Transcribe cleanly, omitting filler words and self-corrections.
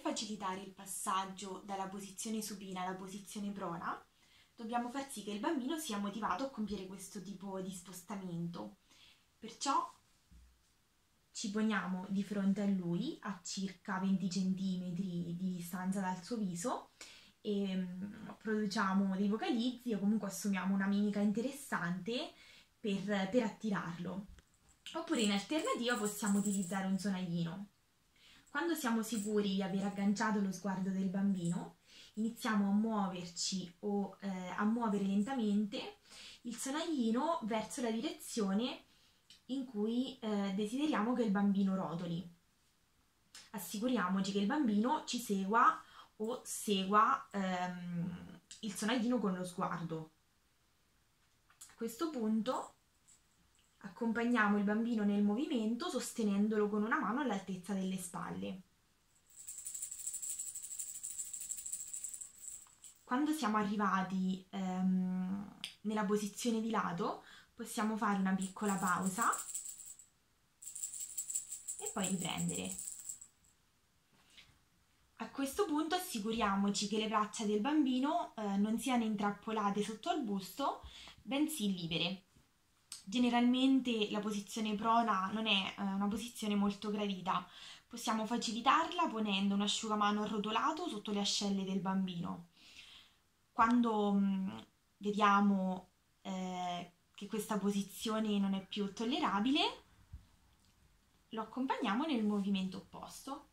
facilitare il passaggio dalla posizione supina alla posizione prona, dobbiamo far sì che il bambino sia motivato a compiere questo tipo di spostamento. Perciò ci poniamo di fronte a lui a circa 20 cm di distanza dal suo viso e produciamo dei vocalizzi o comunque assumiamo una mimica interessante per attirarlo. Oppure in alternativa possiamo utilizzare un sonaglino. Quando siamo sicuri di aver agganciato lo sguardo del bambino, iniziamo a muoverci o a muovere lentamente il sonaglino verso la direzione in cui desideriamo che il bambino rotoli. Assicuriamoci che il bambino ci segua o segua il sonaglino con lo sguardo. A questo punto accompagniamo il bambino nel movimento sostenendolo con una mano all'altezza delle spalle. Quando siamo arrivati nella posizione di lato, possiamo fare una piccola pausa e poi riprendere. A questo punto assicuriamoci che le braccia del bambino non siano intrappolate sotto al busto, bensì libere. Generalmente la posizione prona non è una posizione molto gradita, possiamo facilitarla ponendo un asciugamano arrotolato sotto le ascelle del bambino. Quando vediamo che questa posizione non è più tollerabile, lo accompagniamo nel movimento opposto.